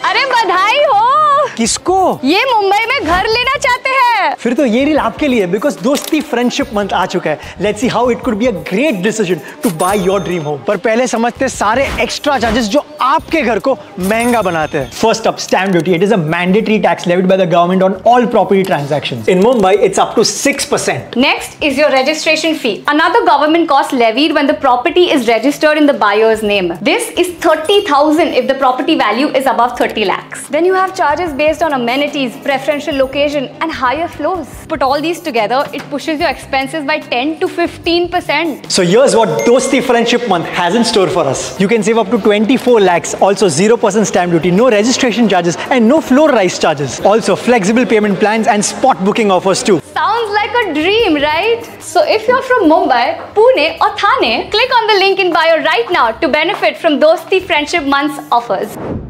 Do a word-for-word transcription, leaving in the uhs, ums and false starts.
अरे बधाई हो। किसको? ये मुंबई में घर लेना चाहते हैं। फिर तो ये रील आपके लिए, बिकॉज दोस्ती फ्रेंडशिप मंथ आ चुका है। Let's see how it could be a great decision to buy your dream home. पर पहले समझते सारे एक्स्ट्रा चार्जेस जो आपके घर को महंगा बनाते हैं। First up, stamp duty. It is a mandatory tax levied by the government on all property transactions. In Mumbai it's up to six percent. Next is your registration fee, another government cost levied when the property is registered in the buyer's name. This is thirty thousand if the property value is above thirty lakhs. Then you have charges based on amenities, preferential location and higher floors. Put all these together, it pushes your expenses by ten to fifteen percent. So here's what Dosti Friendship Month has in store for us. You can save up to twenty-four lakhs, also zero percent stamp duty, no registration charges and no floor rise charges. Also flexible payment plans and spot booking offers too. Sounds like a dream, right? So if you're from Mumbai, Pune or Thane, click on the link in bio right now to benefit from Dosti Friendship Month's offers.